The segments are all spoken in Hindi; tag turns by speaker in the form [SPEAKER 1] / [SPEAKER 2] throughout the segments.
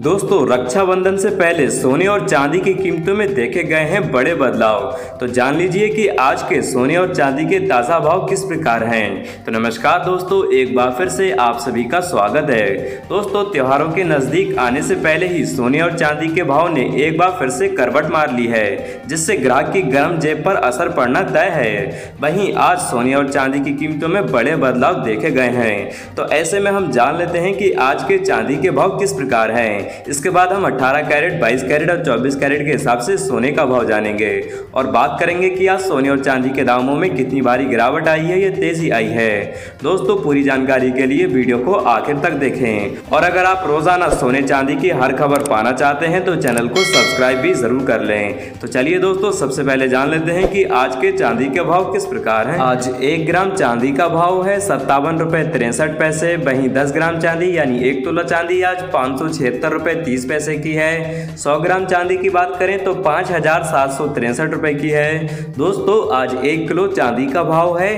[SPEAKER 1] दोस्तों, रक्षाबंधन से पहले सोने और चांदी की कीमतों में देखे गए हैं बड़े बदलाव। तो जान लीजिए कि आज के सोने और चांदी के ताज़ा भाव किस प्रकार हैं। तो नमस्कार दोस्तों, एक बार फिर से आप सभी का स्वागत है। दोस्तों, त्योहारों के नज़दीक आने से पहले ही सोने और चांदी के भाव ने एक बार फिर से करवट मार ली है, जिससे ग्राहक की गर्म जेब पर असर पड़ना तय है। वहीं आज सोने और चांदी की कीमतों में बड़े बदलाव देखे गए हैं। तो ऐसे में हम जान लेते हैं कि आज के चांदी के भाव किस प्रकार हैं। इसके बाद हम 18 कैरेट, 22 कैरेट और 24 कैरेट के हिसाब से सोने का भाव जानेंगे और बात करेंगे कि आज सोने और चांदी के दामों में कितनी भारी गिरावट आई है या तेजी आई है। दोस्तों, पूरी जानकारी के लिए वीडियो को आखिर तक देखें और अगर आप रोजाना सोने चांदी की हर खबर पाना चाहते हैं तो चैनल को सब्सक्राइब भी जरूर कर लें। तो चलिए दोस्तों, सबसे पहले जान लेते हैं कि आज के चांदी के भाव किस प्रकार हैं। आज 1 ग्राम चांदी का भाव है 57 रुपए 63 पैसे। वहीं 10 ग्राम चांदी यानी 1 तोला चांदी आज 576 रुपए 30 पैसे की है। 100 ग्राम चांदी की बात करें तो 5,763 रुपए की है। दोस्तों, आज 1 किलो चांदी का भाव है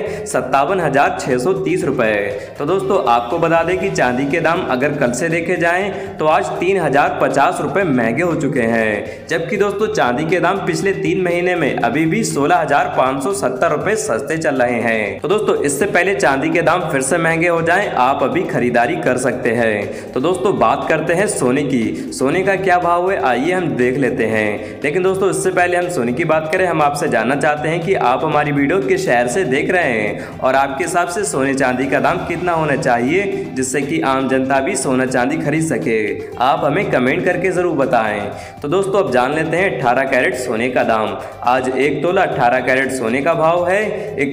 [SPEAKER 1] 57,630 रुपए। तो दोस्तों, आपको बता दें कि चांदी के दाम अगर कल से देखे जाएं तो आज 3,050 रुपए महंगे हो चुके हैं, जबकि दोस्तों चांदी के दाम पिछले 3 महीने में अभी भी 16,570 रुपए सस्ते चल रहे हैं। तो दोस्तों, इससे पहले चांदी के दाम फिर से महंगे हो जाएं, आप अभी खरीदारी कर सकते हैं। तो दोस्तों, बात करते हैं सोने की। सोने का क्या भाव है, आइए हम देख लेते हैं। लेकिन दोस्तों, इससे पहले हम सोने की बात करें, हम आपसे जानना चाहते हैं कि आप हमारी वीडियो किस शहर से देख रहे हैं और आपके हिसाब से सोने चांदी का दाम कितना होना चाहिए, जिससे कि आम जनता भी सोना चांदी खरीद सके। आप हमें कमेंट करके जरूर बताएं। तो दोस्तों, अब जान लेते हैं 18 कैरेट सोने का दाम। आज 1 तोला 18 कैरेट सोने का भाव है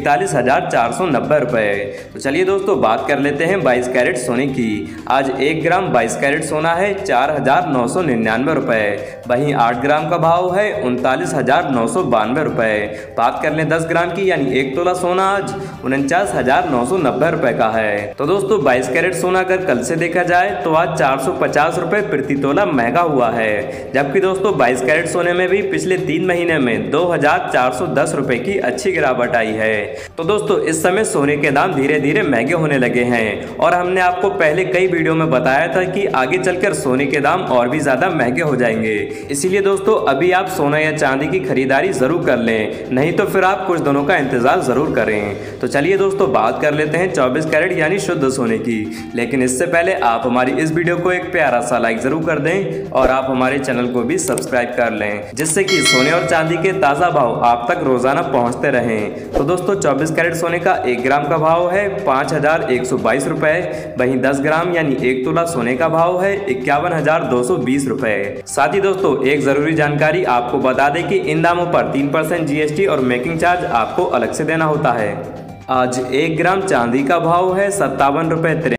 [SPEAKER 1] 41,490 रुपए। तो चलिए दोस्तों, बात कर लेते हैं 22 कैरेट सोने की। आज 1 ग्राम 22 कैरेट सोना है 4,999 रुपए। वहीं 8 ग्राम का भाव है 39,992 रुपए। बात कर लें 10 ग्राम की यानी 1 तोला सोना आज 49,990 रुपए का है। तो दोस्तों, 22 कैरेट सोना अगर कल से देखा जाए तो आज 450 रुपए प्रति तोला महंगा हुआ है, जबकि दोस्तों 22 कैरेट सोने में भी पिछले 3 महीने में 2,410 रुपए की अच्छी गिरावट आई है। तो दोस्तों, इस समय सोने के दाम धीरे धीरे महंगे होने लगे हैं और हमने आपको पहले कई वीडियो में बताया था कि आगे चलकर सोने के दाम और भी ज्यादा महंगे हो जाएंगे। इसीलिए दोस्तों, अभी आप सोना या चांदी की खरीदारी जरूर कर लें, नहीं तो फिर आप कुछ दिनों का इंतजार जरूर करें। तो चलिए दोस्तों, बात कर लेते हैं 24 कैरेट यानी शुद्ध सोने की। लेकिन इससे पहले आप हमारी इस वीडियो को एक प्यारा सा लाइक जरूर कर दें और आप हमारे चैनल को भी सब्सक्राइब कर लें, जिससे कि सोने और चांदी के ताज़ा भाव आप तक रोजाना पहुंचते रहें। तो दोस्तों, 24 कैरेट सोने का 1 ग्राम का भाव है 5,122 रुपए। वहीं 10 ग्राम यानी 1 तोला सोने का भाव है 51,220 रुपए। साथ ही दोस्तों, एक जरूरी जानकारी आपको बता दें कि इन दामों पर 3% GST और मेकिंग चार्ज आपको अलग से देना होता है। आज 1 ग्राम चांदी का भाव है 57 रुपए